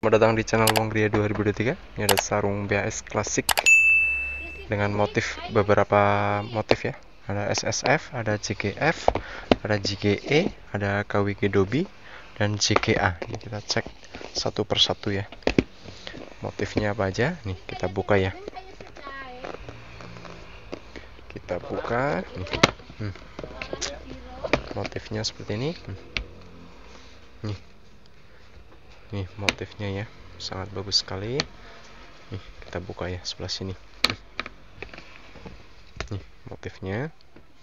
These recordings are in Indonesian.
Selamat datang di channel Wongria 2023. Ini ada sarung BAS klasik dengan motif, beberapa motif ya. Ada SSF, ada JGF, ada JGE, ada KWG Dobi, dan JGA. Ini kita cek satu persatu ya. Motifnya apa aja? Nih kita buka ya. Kita buka. Nih. Motifnya seperti ini. Nih motifnya ya, sangat bagus sekali. Nih kita buka ya sebelah sini. Nih motifnya.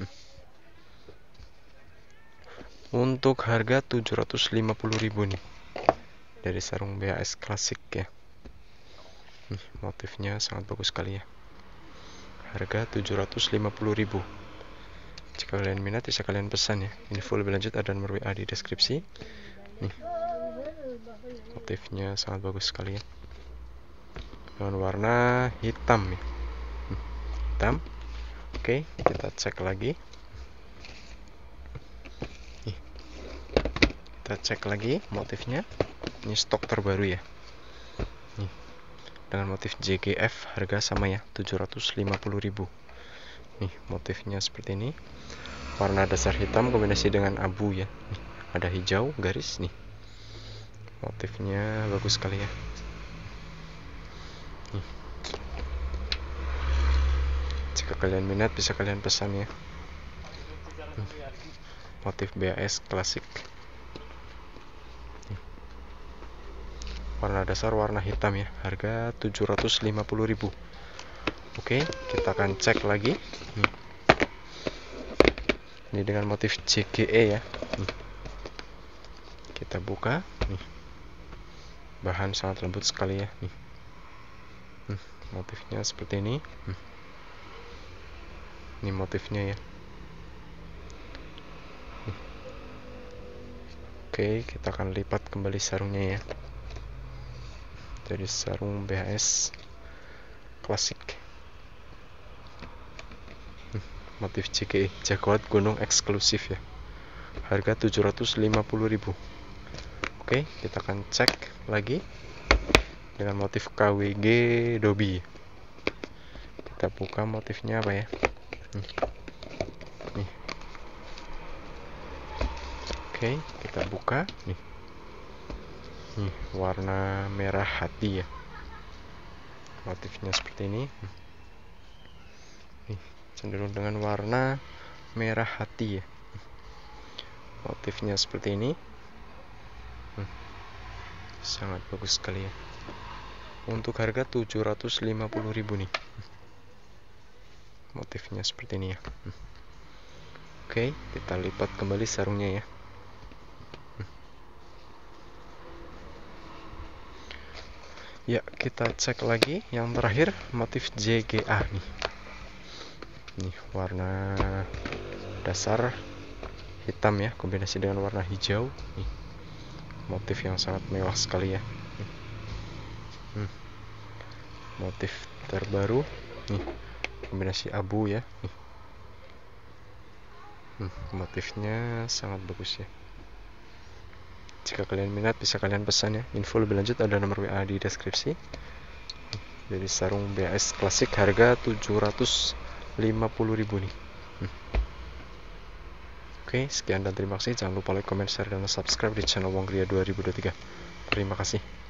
Untuk harga 750.000 nih, dari sarung BAS klasik ya. Nih motifnya sangat bagus sekali ya. Harga 750.000. Jika kalian minat bisa kalian pesan ya. Info lebih lanjut ada nomor WA di deskripsi. Nih motifnya sangat bagus sekali ya, dengan warna hitam ya. Hitam. Oke, kita cek lagi. Nih, kita cek lagi motifnya. Ini stok terbaru ya. Nih, dengan motif JGF, harga sama ya, 750.000. Nih motifnya seperti ini. Warna dasar hitam kombinasi dengan abu ya. Nih, ada hijau garis nih. Motifnya bagus sekali ya. Nih. Jika kalian minat bisa kalian pesan ya. Motif BAS klasik. Nih. Warna dasar warna hitam ya. Harga 750.000. Oke, kita akan cek lagi. Nih. Ini dengan motif JGE ya. Nih. Kita buka. Nih. Bahan sangat lembut sekali ya. Nih. Motifnya seperti ini. Ini motifnya ya. Oke, kita akan lipat kembali sarungnya ya. Jadi sarung BAS klasik. Motif JGE, Jagoat Gunung eksklusif ya. Harga 750.000. Oke, kita akan cek lagi dengan motif KWG Dobi. Kita buka motifnya apa ya. Nih. Oke, kita buka nih. Nih, warna merah hati ya. Motifnya seperti ini. Nih, cenderung dengan warna merah hati ya. Motifnya seperti ini. Sangat bagus sekali ya. Untuk harga 750.000 nih. Motifnya seperti ini ya. Oke, kita lipat kembali sarungnya ya. Ya, kita cek lagi yang terakhir, motif JGA nih. Nih, warna dasar hitam ya, kombinasi dengan warna hijau. Nih, motif yang sangat mewah sekali ya. Motif terbaru. Nih, kombinasi abu ya. Nih. Motifnya sangat bagus ya. Jika kalian minat bisa kalian pesan ya. Info lebih lanjut ada nomor WA di deskripsi. Jadi sarung BAS klasik harga 750.000 nih. Oke, sekian dan terima kasih. Jangan lupa like, comment, share, dan subscribe di channel Wongria 2023. Terima kasih.